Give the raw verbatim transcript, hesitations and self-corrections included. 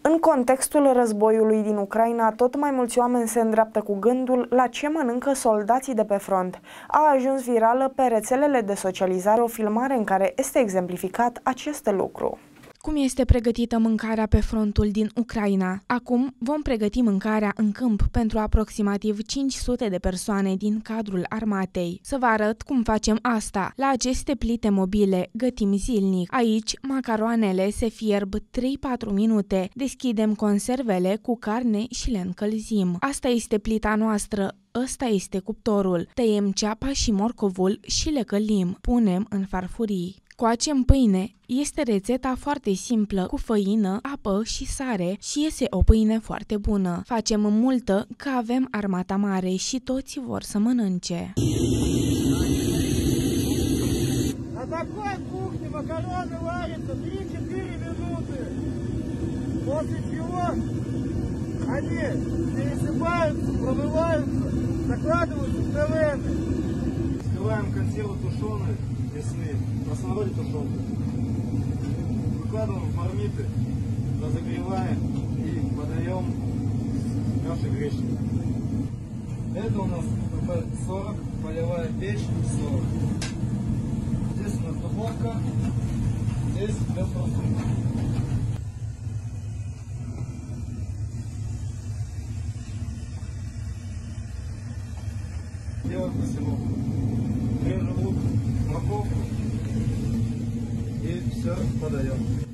În contextul războiului din Ucraina, tot mai mulți oameni se îndreaptă cu gândul la ce mănâncă soldații de pe front. A ajuns virală pe rețelele de socializare o filmare în care este exemplificat acest lucru. Cum este pregătită mâncarea pe frontul din Ucraina? Acum vom pregăti mâncarea în câmp pentru aproximativ cinci sute de persoane din cadrul armatei. Să vă arăt cum facem asta. La aceste plite mobile gătim zilnic. Aici macaroanele se fierb trei patru minute. Deschidem conservele cu carne și le încălzim. Asta este plita noastră. Ăsta este cuptorul. Tăiem ceapa și morcovul și le călim. Punem în farfurii. Coacem pâine. Este rețeta foarte simplă, cu făină, apă și sare și iese o pâine foarte bună. Facem multă că avem armata mare și toți vor să mănânce. На такой кухне макароны варятся три-четыре минуты. После чего они пересыпаются, промываются, закладываются в ТВНы. Вскрываем консервы тушеные, мясные, в простонародье тушеные. Выкладываем в мармиты, разогреваем и подаем с кашей гречневой. Это у нас ПП сорок, полевая печь сорок. Здесь у нас духовка, здесь без просунка. Делаем по всему. Режем лук, морковку и все подаем.